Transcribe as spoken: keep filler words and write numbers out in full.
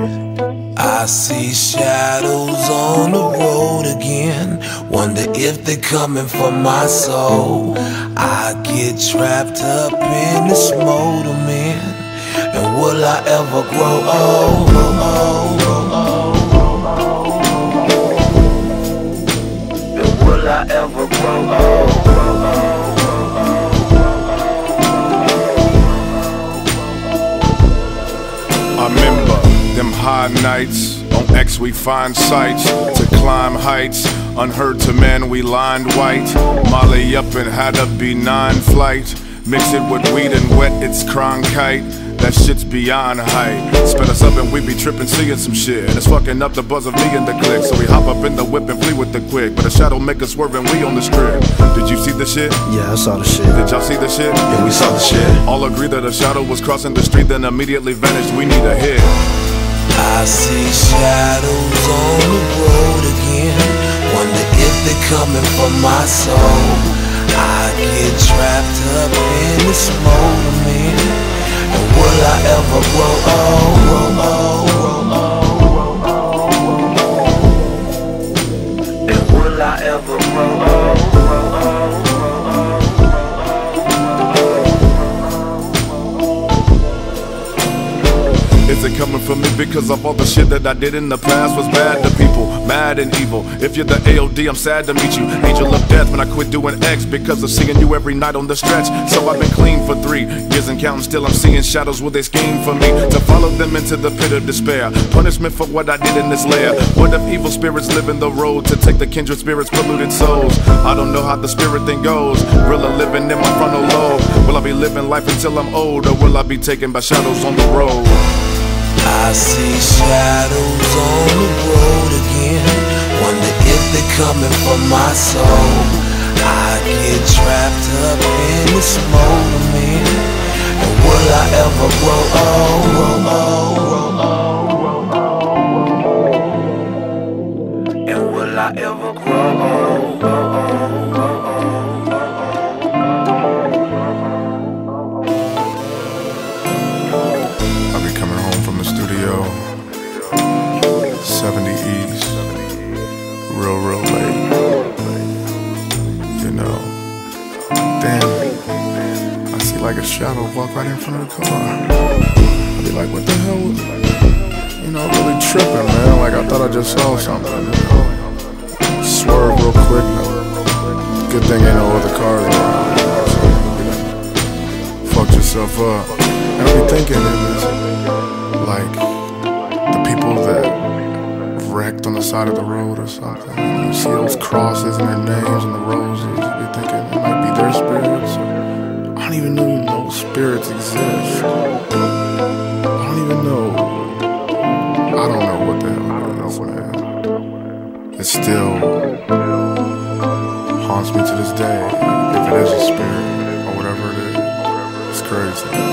I see shadows on the road again. Wonder if they're coming for my soul. I get trapped up in this motor, man. And will I ever grow old? And will I ever grow old? I remember them high nights, on X we find sights to climb heights, unheard to men we lined white. Molly up and had a benign flight, mix it with weed and wet, it's Cronkite. That shit's beyond height. Sped us up and we be tripping, seeing some shit. It's fucking up the buzz of me and the click. So we hop up in the whip and flee with the quick. But a shadow make us swerve and we on the strip. Did you see the shit? Yeah, I saw the shit. Did y'all see the shit? Yeah, we saw the shit. All agree that a shadow was crossing the street, then immediately vanished. We need a hit. I see shadows on the road again. Wonder if they're coming for my soul. I get trapped up in this motor, man. And will I ever grow old, grow old, grow old? And will I ever grow old, grow old, Is it coming from me because of all the shit that I did in the past was bad to people, mad and evil? If you're the A O D, I'm sad to meet you. Angel of death when I quit doing X because of seeing you every night on the stretch. So I've been clean for three years and counting, still I'm seeing shadows with they scheme for me to follow them into the pit of despair. Punishment for what I did in this lair. What if evil spirits live in the road to take the kindred spirits' polluted souls? I don't know how the spirit thing goes. Real or living in my frontal lobe. Will I be living life until I'm old, or will I be taken by shadows on the road? I see shadows on the road again. Wonder if they're coming for my soul. I get trapped up in this motor, man. And will I ever grow old, grow old, grow old? And will I ever grow old, grow old? seventy East, real, real late, you know. Damn, I see like a shadow walk right in front of the car. I be like, what the hell? You know, really tripping, man. Like I thought I just saw something. Swerve real quick. Good thing ain't no other cars around. Fucked yourself up. And I be thinking, like, the people that wrecked on the side of the road or something. You see those crosses and their names and the roses. You be thinking it might be their spirits. I don't even know those spirits exist. I don't even know. I don't know what the hell it is, man. It still haunts me to this day. If it is a spirit or whatever it is, it's crazy.